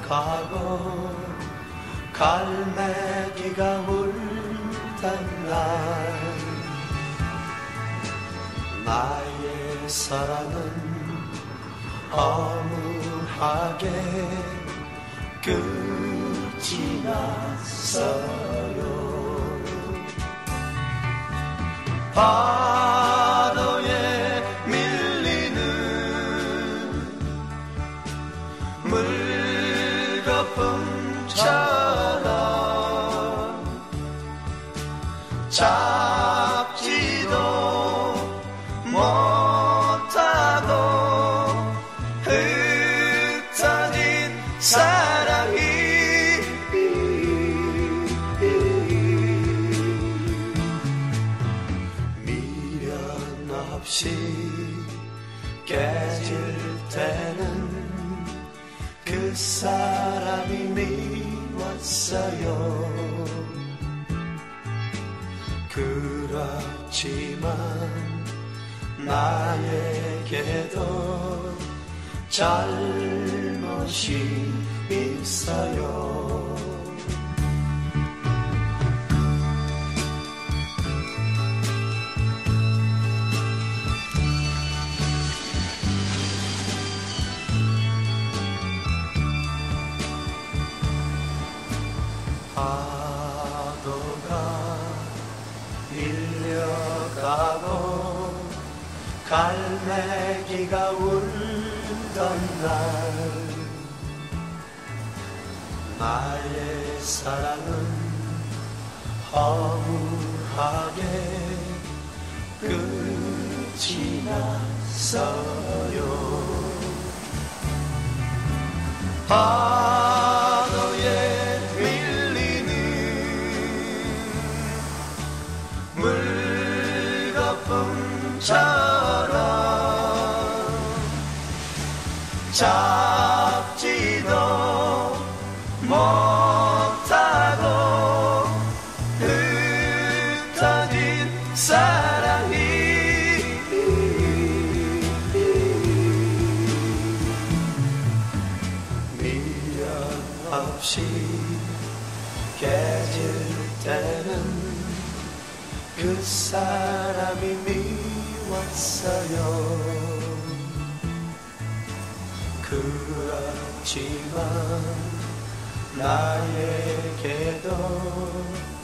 가고 갈매기가 울던 날 나의 사랑은 허무하게 끝이 났어요. 파도에 밀리는 물거품처럼 잡지도 못하고 흩어진 사랑이 미련 없이 깨질 때는 그 사람이 미웠어요. 그렇지만 나에게도 잘못이 있어요. 파도가 밀려가고 갈매기가 울던 날 나의 사랑은 허무하게 끝이 났어요. 파도에 밀리는 물거품처럼 잡지도 못하고 흩어진 사랑이 미련 없이 깨질 때는 그 사람이 미웠어요. 그렇지만 나에게도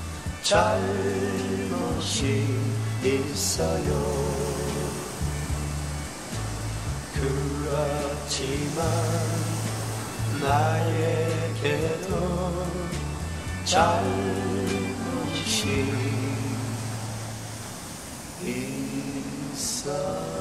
잘못이 있어요. 그렇지만 나에게도 잘못이 있어요.